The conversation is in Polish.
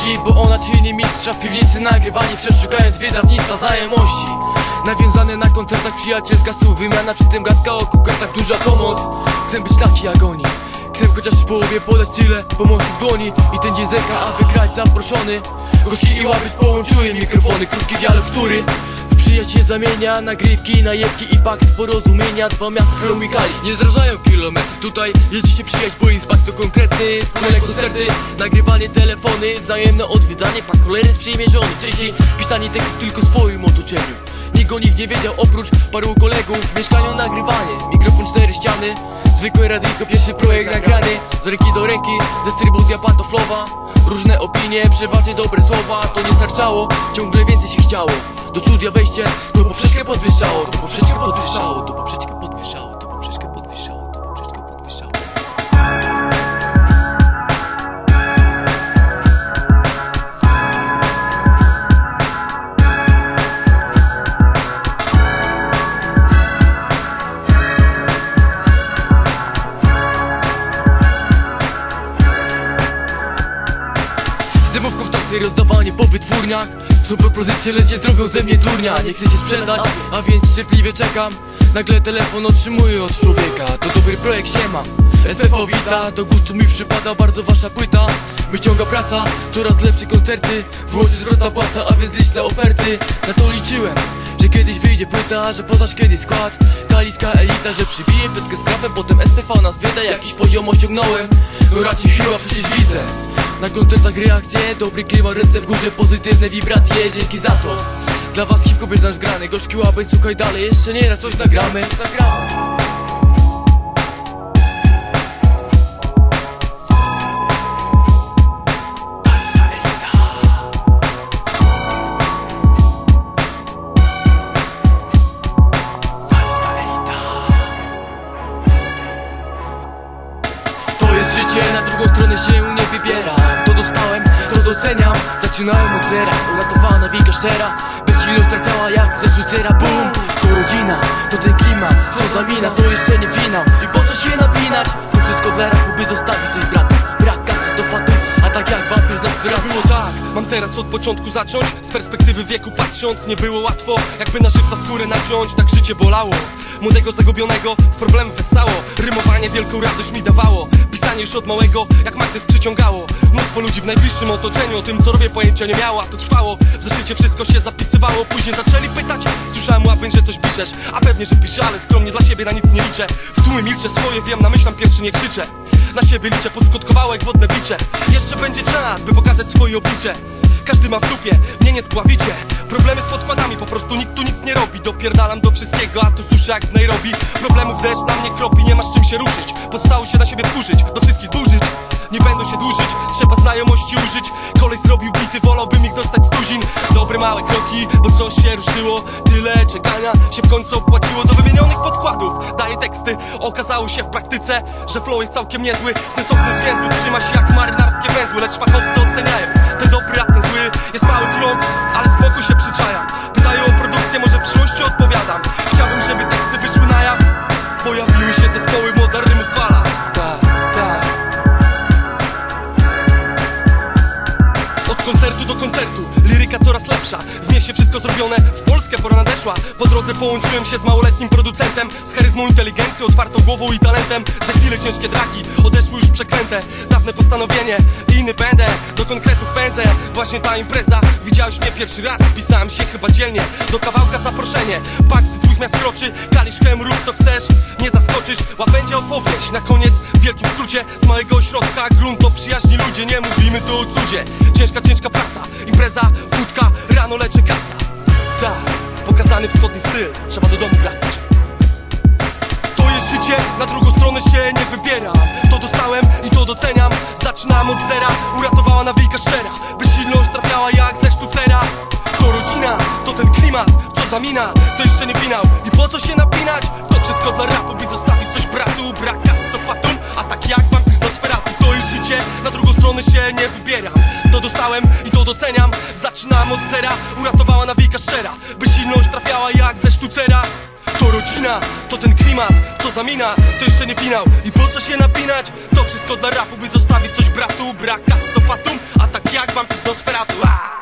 Wiki, bo ona czyni mistrza w piwnicy. Nagrywanie wciąż szukając wydawnictwa znajomości. Nawiązane na koncertach, przyjacielska słów, wymiana, przy tym gadka o kukartach, duża pomoc. Chcę być taki jak oni, chcę chociaż w połowie podać tyle pomocy w dłoni. I ten dzień zeka, aby grać zaproszony. Gorzki i łabyć połączyły mikrofony. Krótki dialog, który w przyjaźń się zamienia. Nagrywki, najebki i pakt porozumienia. Dwa miasta chromikali nie zrażają kilometrów. Tutaj jedziecie przyjaźń, bo impact to konkretny. Wspólne koncerty, nagrywanie, telefony, wzajemne odwiedzanie, pak cholery sprzymierzony. Wcześniej pisanie tekstów tylko w swoim otoczeniu. Nikt nie wiedział oprócz paru kolegów. W mieszkaniu nagrywanie, mikrofon, 4 ściany, zwykłe radyjko, pierwszy projekt nagrany. Z ręki do ręki, dystrybucja pantoflowa. Różne opinie, przeważnie dobre słowa. To nie starczało, ciągle więcej się chciało. Do studia wejście, to poprzeczkę podwyższało. To poprzeczkę podwyższało, to poprzeczkę podwyższało. To poprzeczkę podwyższało, to poprzeczkę podwyższało. Dymówką w tacy, rozdawanie po wytwórniach. Są propozycje, lecz jest drogą ze mnie durnia. Nie chcę się sprzedać, a więc cierpliwie czekam. Nagle telefon otrzymuję od człowieka. To dobry projekt, siema, SPV wita. Do gustu mi przypada bardzo wasza płyta. Wyciąga praca, coraz lepsze koncerty. Włosy zwrota płaca, a więc liczne oferty. Na to liczyłem, że kiedyś wyjdzie płyta, że podasz kiedyś skład. Kaliska elita, że przybije piątkę z krafem. Potem SPV nas wyda, jakiś poziom osiągnąłem. No raczej chyba, przecież widzę na koncertach reakcje, dobry klimat, ręce w górze, pozytywne wibracje, dzięki za to. Dla was hip-hop jest nasz grany, gorzki łapeń, słuchaj dalej, jeszcze nie raz coś nagramy. To jest życie, na drugą stronę się nie wybiera. To dostałem, to doceniam. Zaczynałem od zera, uratowana wilka szczera. Bezsilność trafiała jak ze sztucera. Bum! To rodzina, to ten klimat, co zamina. To jeszcze nie finał i po co się napinać? To wszystko dla rapu, by zostawić coś bratu. Brak kasy to fatum, a tak jak wampir nas wyrazu. Było tak, mam teraz od początku zacząć. Z perspektywy wieku patrząc, nie było łatwo. Jakby na żywca skórę naciąć, tak życie bolało. Młodego zagubionego w problemy wesało. Rymowanie wielką radość mi dawało. Pisanie już od małego jak magnes przyciągało. Mnóstwo ludzi w najbliższym otoczeniu o tym co robię pojęcia nie miała. To trwało, w zeszycie wszystko się zapisywało. Później zaczęli pytać, słyszałem łapeń, że coś piszesz. A pewnie, że piszę, ale skromnie dla siebie na nic nie liczę. W tłumie milczę swoje, wiem, namyślam pierwszy, nie krzyczę. Na siebie liczę, poskutkowało jak wodne bicie. Jeszcze będzie czas, by pokazać swoje oblicze. Każdy ma w dupie, mnie nie spławicie. Problemy z podkładami, po prostu nikt tu nic nie robi. Dopierdalam do wszystkiego, a tu suszę jak w Nairobi. Problemów deszcz na mnie kropi, nie ma z czym się ruszyć. Pozostało się na siebie wkurzyć, do wszystkich burzyć. Nie będą się dłużyć, trzeba znajomości użyć. Kolej zrobił bity, wolałbym ich dostać z tuzin. Dobre małe kroki, bo coś się ruszyło. Tyle czekania się w końcu opłaciło. Do wymienionych podkładów daję teksty. Okazało się w praktyce, że flow jest całkiem niezły. Sensowny zwięzły trzyma się jak marynarskie węzły. Lecz fachowcy oceniają ten dobry, a ten zły. Jest mały krok, ale z boku się przyczajam. Pytają o produkcję, może w przyszłości odpowiadam. Chciałbym, żeby teksty wyszły na jaw. Pojawiły się zespoły, moda rymów fala. Od koncertu do koncertu, liryka coraz lepsza. W mieście wszystko zrobione, w Polskę pora nadeszła. Po drodze połączyłem się z małoletnim producentem. Z charyzmą, inteligencją, otwartą głową i talentem. Za chwilę ciężkie draki, odeszły już przeklęte. Dawne postanowienie, inny będę. Do konkretów pędzę, właśnie ta impreza. Widziałeś mnie pierwszy raz, wpisałem się chyba dzielnie. Do kawałka zaproszenie, pakt trójmiast kroczy. Kaliszkiem rób co chcesz, nie zaskoczysz. Łapędzia opowieść, na koniec w wielkim skrócie. Z małego ośrodka, grunt to przyjaźni ludzie. Nie mówimy tu o cudzie. Ciężka praca, impreza, wódka, rano leczy kasa. Tak, pokazany wschodni styl, trzeba do domu wracać. To jest życie, na drugą stronę się nie wybieram. To dostałem i to doceniam. Zaczynam od zera, uratowała nawilka szczera. Bezsilność trafiała jak ze sztucera. To rodzina, to ten klimat, co zamina. To jeszcze nie finał i po co się napinać? To wszystko dla rapu, by zostawić coś bratu. Brak kasy to fatum, a tak jak wampir z Nosferatu. To jest życie, na drugą stronę się nie wybieram. To dostałem i to doceniam. Zaczynam od zera, uratowała nawilka szczera. Bezsilność trafiała jak ze sztucera. To rodzina, to ten klimat, co zamina. To jeszcze nie finał i po co się napinać? To wszystko dla rapu, by zostawić coś bratu. Brak kasy to fatum, a tak jak jak wampir z Nosferatu.